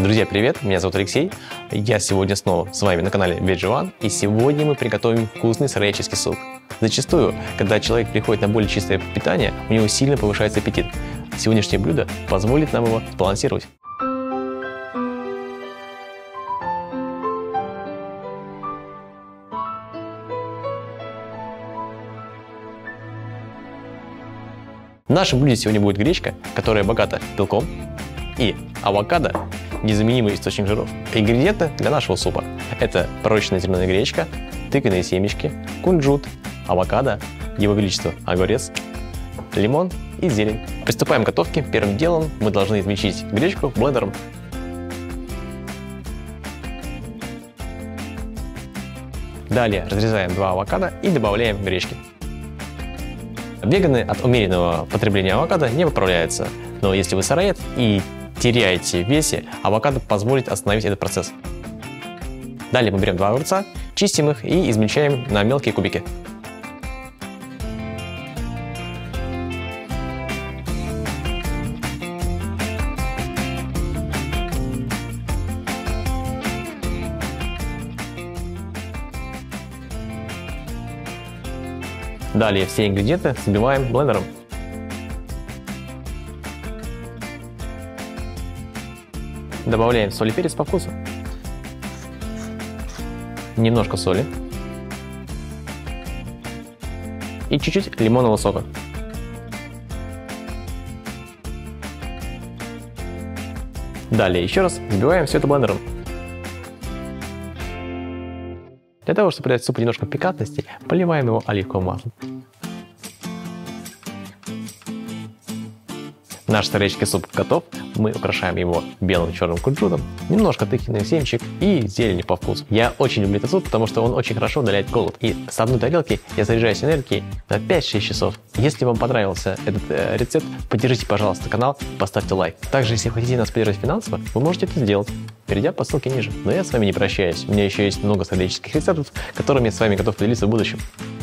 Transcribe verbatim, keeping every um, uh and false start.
Друзья, привет! Меня зовут Алексей. Я сегодня снова с вами на канале VegOne, и сегодня мы приготовим вкусный сыроедческий суп. Зачастую, когда человек приходит на более чистое питание, у него сильно повышается аппетит. Сегодняшнее блюдо позволит нам его сбалансировать. В нашем блюде сегодня будет гречка, которая богата белком, и авокадо – незаменимый источник жиров. Ингредиенты для нашего супа – это пророщенная зеленая гречка, тыквенные семечки, кунжут, авокадо, его величество огурец, лимон и зелень. Приступаем к готовке. Первым делом мы должны измельчить гречку блендером. Далее разрезаем два авокадо и добавляем гречки. Веганы от умеренного потребления авокадо не поправляются, но если вы сыроед и теряете в весе, авокадо позволит остановить этот процесс. Далее мы берем два огурца, чистим их и измельчаем на мелкие кубики. Далее все ингредиенты взбиваем блендером. Добавляем соль и перец по вкусу. Немножко соли. И чуть-чуть лимонного сока. Далее еще раз взбиваем все это блендером. Для того, чтобы придать супу немножко пикантности, поливаем его оливковым маслом. Наш сыроедческий суп готов. Мы украшаем его белым черным кунжутом, немножко тыквенных семечек и зеленью по вкусу. Я очень люблю этот суп, потому что он очень хорошо удаляет голод. И с одной тарелки я заряжаюсь энергией на пять-шесть часов. Если вам понравился этот э, рецепт, поддержите, пожалуйста, канал, поставьте лайк. Также, если вы хотите нас поддержать финансово, вы можете это сделать, перейдя по ссылке ниже. Но я с вами не прощаюсь. У меня еще есть много сыроедческих рецептов, которыми я с вами готов поделиться в будущем.